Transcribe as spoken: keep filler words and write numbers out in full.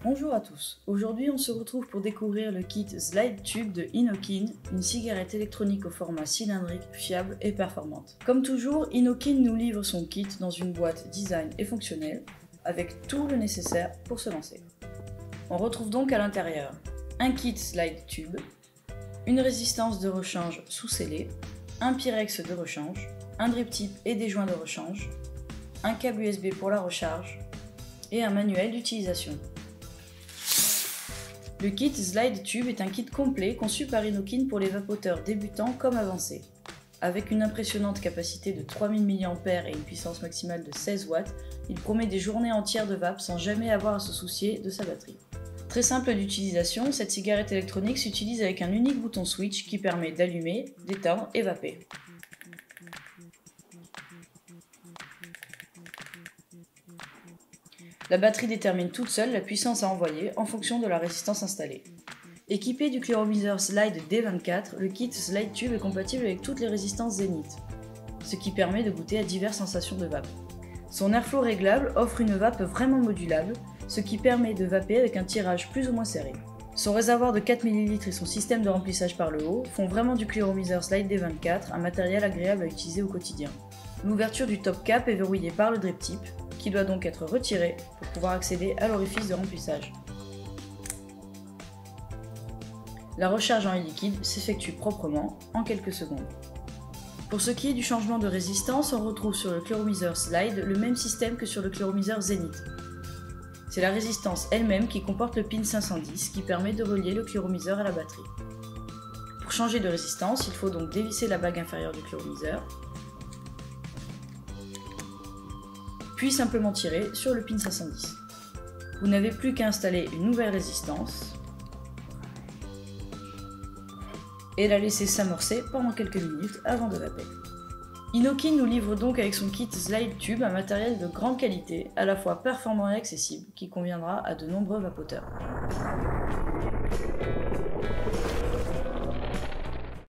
Bonjour à tous, aujourd'hui on se retrouve pour découvrir le kit Slide Tube de Inokin, une cigarette électronique au format cylindrique, fiable et performante. Comme toujours, Inokin nous livre son kit dans une boîte design et fonctionnelle, avec tout le nécessaire pour se lancer. On retrouve donc à l'intérieur un kit Slide Tube, une résistance de rechange sous-scellée, un Pyrex de rechange, un drip tip et des joints de rechange, un câble U S B pour la recharge et un manuel d'utilisation. Le kit Slide Tube est un kit complet conçu par Inokin pour les vapoteurs débutants comme avancés. Avec une impressionnante capacité de trois mille milliampères et une puissance maximale de seize watts, il promet des journées entières de vape sans jamais avoir à se soucier de sa batterie. Très simple d'utilisation, cette cigarette électronique s'utilise avec un unique bouton switch qui permet d'allumer, d'éteindre et vaper. La batterie détermine toute seule la puissance à envoyer en fonction de la résistance installée. Équipé du Clearometer Slide D vingt-quatre, le kit Slide Tube est compatible avec toutes les résistances Zenith, ce qui permet de goûter à diverses sensations de vape. Son airflow réglable offre une vape vraiment modulable, ce qui permet de vaper avec un tirage plus ou moins serré. Son réservoir de quatre millilitres et son système de remplissage par le haut font vraiment du Clearometer Slide D vingt-quatre un matériel agréable à utiliser au quotidien. L'ouverture du top cap est verrouillée par le drip tip, qui doit donc être retiré pour pouvoir accéder à l'orifice de remplissage. La recharge en liquide s'effectue proprement en quelques secondes. Pour ce qui est du changement de résistance, on retrouve sur le Clearometer Slide le même système que sur le Clearometer Zenith. C'est la résistance elle-même qui comporte le pin cinq cent dix qui permet de relier le Clearometer à la batterie. Pour changer de résistance, il faut donc dévisser la bague inférieure du Clearometer, puis simplement tirer sur le pin cinq cent dix. Vous n'avez plus qu'à installer une nouvelle résistance et la laisser s'amorcer pendant quelques minutes avant de vaper. Inokin nous livre donc avec son kit Slide Tube un matériel de grande qualité, à la fois performant et accessible, qui conviendra à de nombreux vapoteurs.